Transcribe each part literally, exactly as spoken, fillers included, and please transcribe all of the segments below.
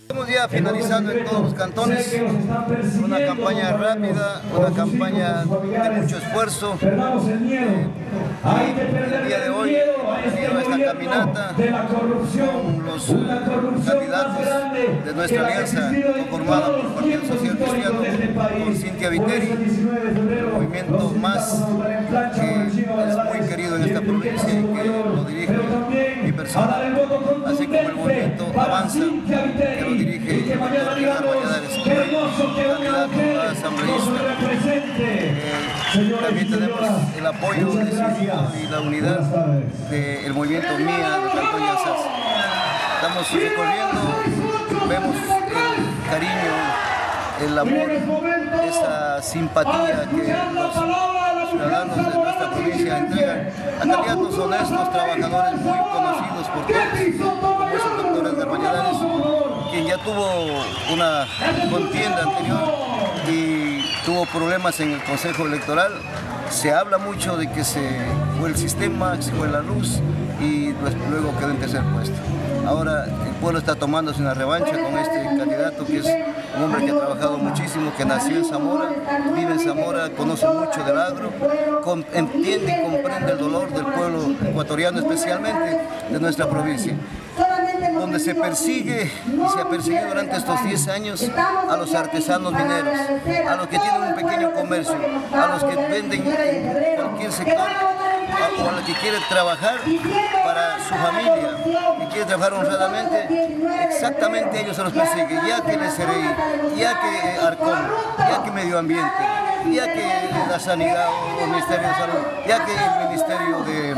Estamos ya finalizando en todos los cantones una campaña rápida, una campaña de mucho esfuerzo. Eh, el día de hoy venido esta caminata con los candidatos de nuestra alianza conformada por el Partido Social Cristiano, con Cintia Viteri, el movimiento MAS, que es muy querido en esta provincia y que lo dirige mi persona, así como el movimiento Avanza, que lo dirige el doctor Edgar Valladares, candidato a asambleísta. Eh, también tenemos el apoyo decidido y la unidad del movimiento MIA de Cantón Yasas. Estamos recorriendo, vemos el cariño, el amor, esa simpatía que los ciudadanos de nuestra provincia entregan a candidatos honestos, trabajadores muy conocidos por todos, como es el doctor Edgar Valladares, quien ya tuvo una contienda anterior y tuvo problemas en el Consejo Electoral. Se habla mucho de que se fue el sistema, que se fue la luz y pues, luego quedó en tercer puesto. Ahora el pueblo está tomándose una revancha con este candidato, que es un hombre que ha trabajado muchísimo, que nació en Zamora, vive en Zamora, conoce mucho del agro, entiende y comprende el dolor del pueblo ecuatoriano, especialmente de nuestra provincia, donde se persigue y se ha perseguido durante estos diez años a los artesanos mineros, a los que tienen un pequeño comercio, a los que venden en cualquier sector, o a los que quieren trabajar para su familia y quieren trabajar honradamente. Exactamente ellos se los persigue, ya que el S R I, ya que Arcón, ya que Medio Ambiente, ya que la Sanidad o el Ministerio de Salud, ya que el Ministerio de,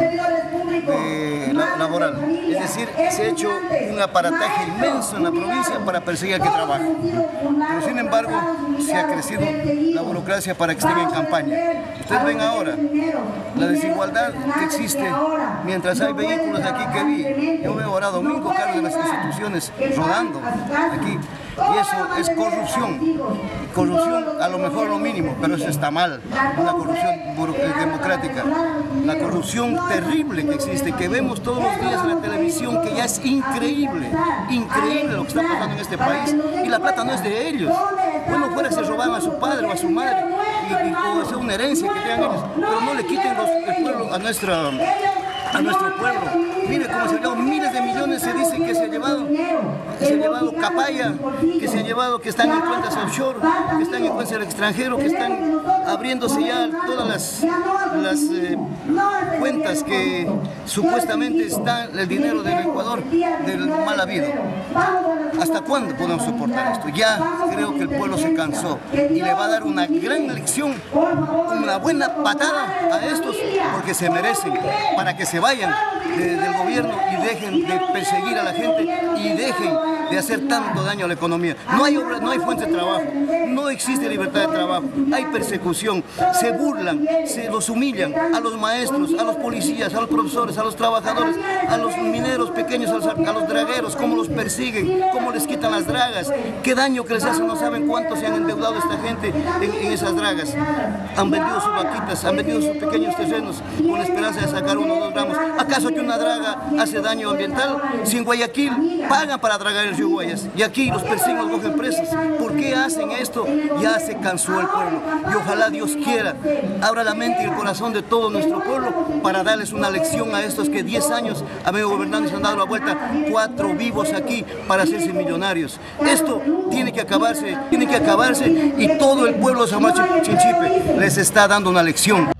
de la, Laboral. Es decir, se ha hecho un aparataje inmenso en la provincia para perseguir al que trabaja. Pero sin embargo, se ha crecido la burocracia para que estén en campaña. Ustedes ven ahora la desigualdad que existe mientras hay vehículos aquí que vi. Yo veo ahora domingo carros de las instituciones rodando aquí. Y eso es corrupción. Corrupción a lo mejor lo mínimo, pero eso está mal. Una corrupción democrática. La corrupción terrible que existe, que vemos todos los días en la televisión, que ya es increíble, increíble lo que está pasando en este país. Y la plata no es de ellos. Bueno, fuera que se robaban a su padre o a su madre, y, y, o sea una herencia que tengan ellos, pero no le quiten los, el pueblo a nuestra... a nuestro pueblo. Mire cómo se ha llevado miles de millones, se dice que se ha llevado, que se ha llevado Capaya, que se ha llevado, que están en cuentas offshore, que están en cuentas del extranjero, que están abriéndose ya todas las, las eh, cuentas que supuestamente está el dinero del Ecuador, del mal habido. ¿Hasta cuándo podemos soportar esto? Ya creo que el pueblo se cansó y le va a dar una gran lección, una buena patada a estos, porque se merecen, para que se vayan de, del gobierno y dejen de perseguir a la gente y dejen de hacer tanto daño a la economía. No hay obra, no hay fuentes de trabajo, no existe libertad de trabajo, hay persecución, se burlan, se los humillan a los maestros, a los policías, a los profesores, a los trabajadores, a los mineros pequeños, a los, a los dragueros, cómo los persiguen, cómo les quitan las dragas, qué daño que les hacen, no saben cuánto se han endeudado esta gente en, en esas dragas. Han vendido sus vaquitas, han vendido sus pequeños terrenos con la esperanza de sacar uno o dos gramos. ¿Acaso que una draga hace daño ambiental? Si en Guayaquil pagan para dragar el río Guayas y aquí los persiguen, los cogen presos. ¿Por qué hacen esto? Ya se cansó el pueblo y ojalá Dios quiera abra la mente y el corazón de todo nuestro pueblo para darles una lección a estos que diez años han venido gobernando y se han dado la vuelta, cuatro vivos aquí para hacerse millonarios. Esto tiene que acabarse, tiene que acabarse y todo el pueblo de Zamora Chinchipe les está dando una lección.